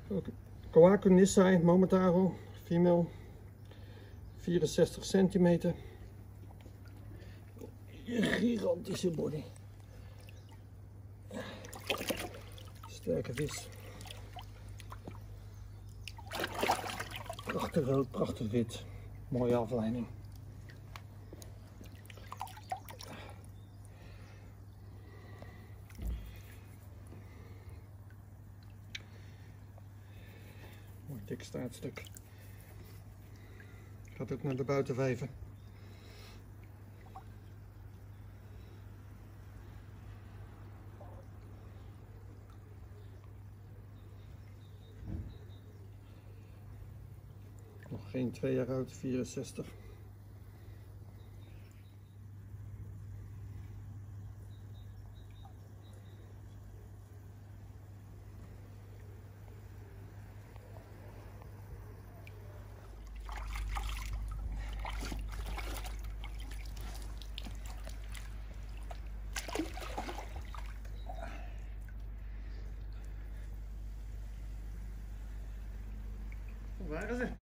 Kawaku Nissai Momotaro, female, 64 centimeter. Gigantische body. Sterke vis. Prachtig rood, prachtig wit. Mooie afleiding. Mooi dik staartstuk. Gaat ook naar de buitenvijver. Nog geen 2 jaar oud, 64. Waar is het?